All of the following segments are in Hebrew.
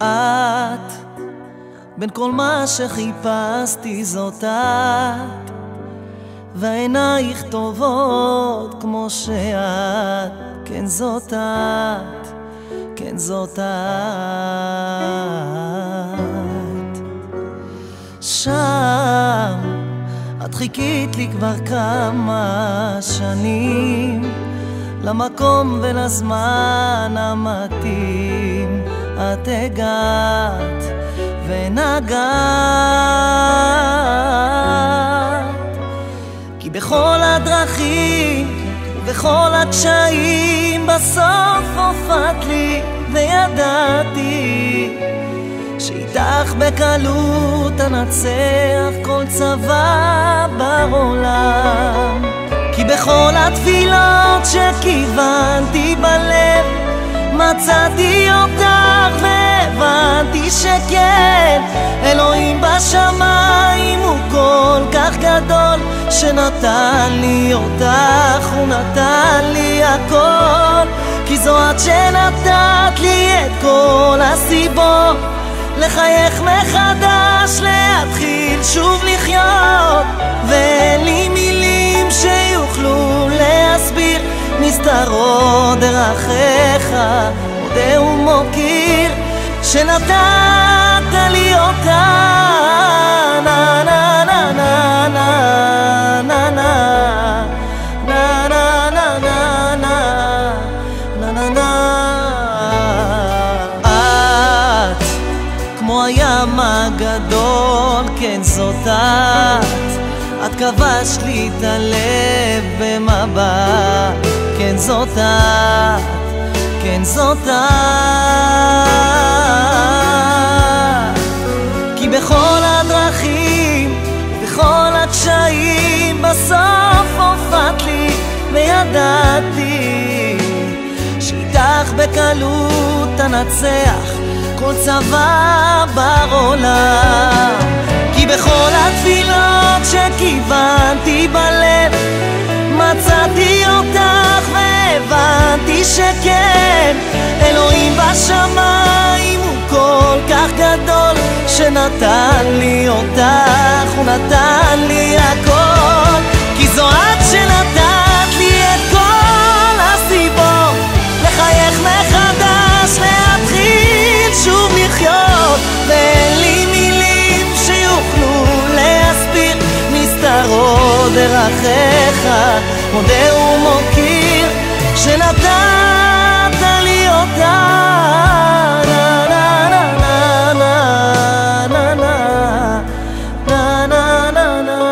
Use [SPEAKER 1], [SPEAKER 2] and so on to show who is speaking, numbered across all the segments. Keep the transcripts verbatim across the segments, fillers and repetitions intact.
[SPEAKER 1] את, בין כל מה שחיפשתי זאת את, ועינייך טובות כמו שאת, כן זאת את, כן זאת את. שם את חיכית לי כבר כמה שנים, למקום ולזמן המתאים את הגעת ונגעת, כי בכל הדרכים ובכל הקשיים בסוף הופעת לי, וידעתי שאיתך בקלות אנצח כל צבא בעולם. כי בכל התפילות שכיוונתי בלב מצאתי אותך והבנתי שכן, אלוהים בשמיים הוא כל כך גדול, שנתן לי אותך, הוא נתן לי הכל. כי זו את שנתת לי את כל הסיבות לחייך מחדש, להתחיל שוב לחיות, ואין לי מילים שיוכלו להסביר, נסתרות דרכיך, מודה ומוקיר שנתת לי אותה. נה נה נה נה נה נה נה נה נה נה נה נה נה. את כמו הים הגדול, כן זאת את, את כבשת לי את הלב במבט, כן זאת את, כן זאת את. כי בכל הדרכים ובכל הקשיים בסוף הופעת לי, וידעתי שאיתך בקלות אנצח כל צבא בעולם. כי בכל התפילות שכיוונתי בלב מצאתי אותך והבנתי שכן, אלוהים בשמיים הוא כל כך גדול, שנתן לי אותך, הוא נתן לי הכל. כי זו את שנתת לי את כל הסיבות לחייך מחדש, להתחיל שוב לחיות, ואין לי מילים שיוכלו להסביר, נסתרות דרכיך, מודה ומוקיר שנתת לי אותה. נה נה נה נה נה נה נה נה נה נה.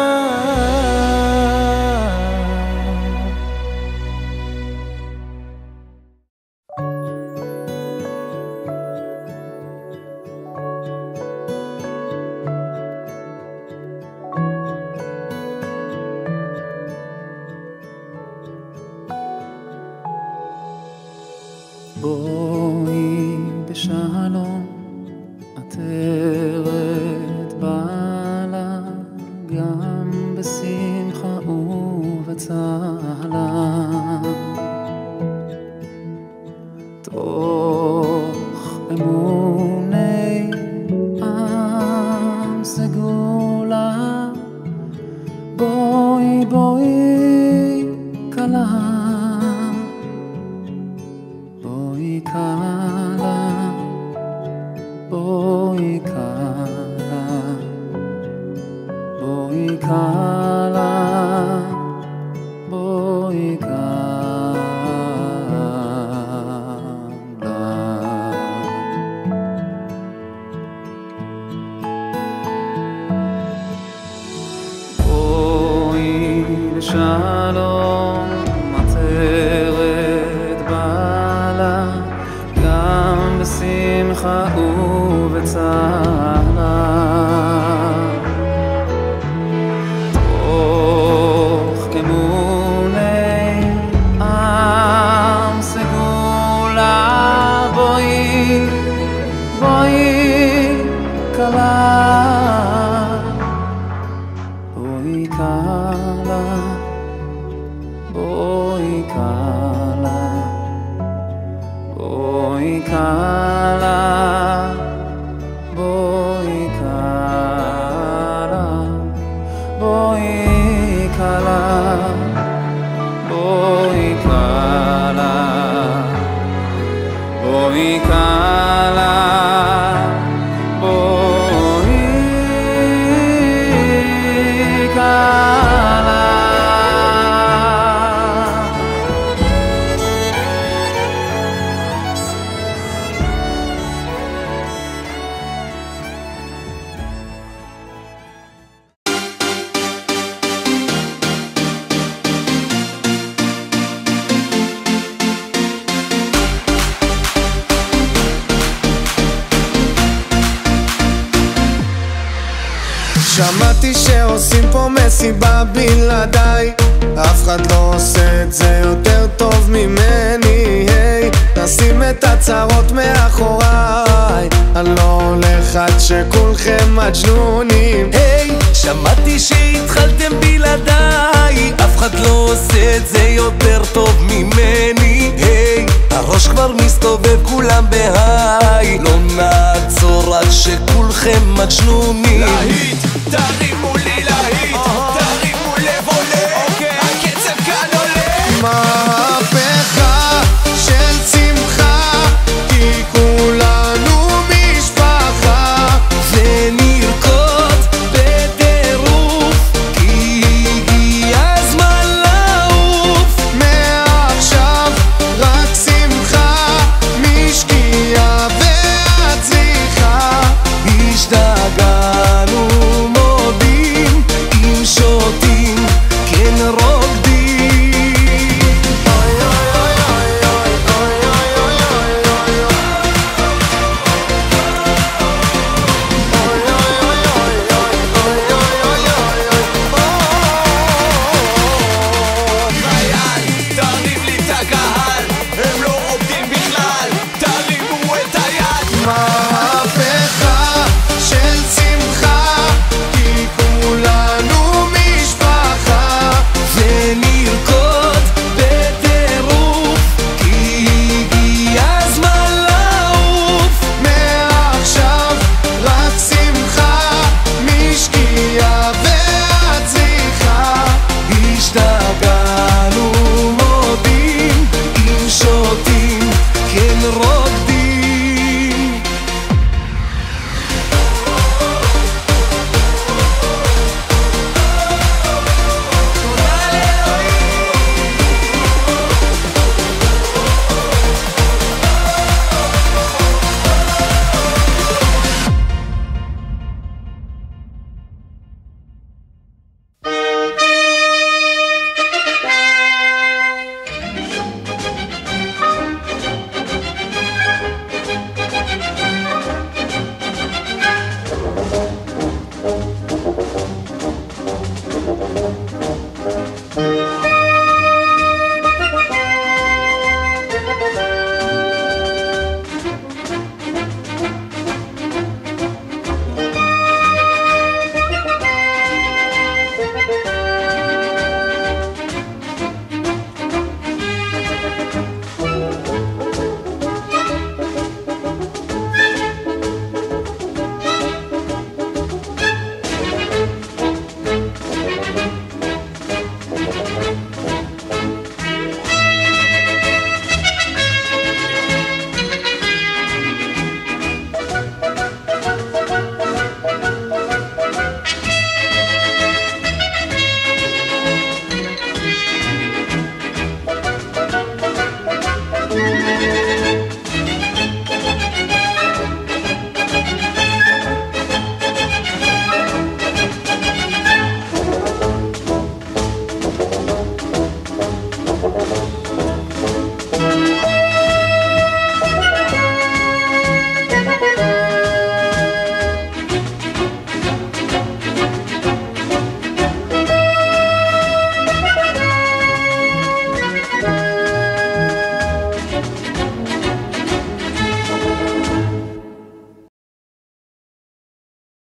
[SPEAKER 2] בואי בשלום, עטרת בעלה, גם בשמחה ובצהלה. תוך אמוני עם סגולה, בואי בואי כלה, בואי כלה, בואי כלה, בואי כלה, בואי כלה. בואי לשלום, עטרת בעלה, גם בשמחה ובצהלה. תוך אמוני עם סגולה, בואי בואי כלה, בואי כלה, בואי כלה, בואי כלה,
[SPEAKER 3] שמעתי שעושים פה מסיבה בלעדיי, אף אחד לא עושה את זה יותר טוב ממני. היי, נשים את הצרות מאחוריי, אני לא הולך עד שכולכם מג'נונים.
[SPEAKER 1] היי, שמעתי שהתחלתם בלעדיי, אף אחד לא עושה את זה יותר טוב ממני. היי, הראש כבר מסתובב כולם בהיי, לא נעצור עד שכולכם מג'נונים.
[SPEAKER 4] להיט, תרימו לי להיט,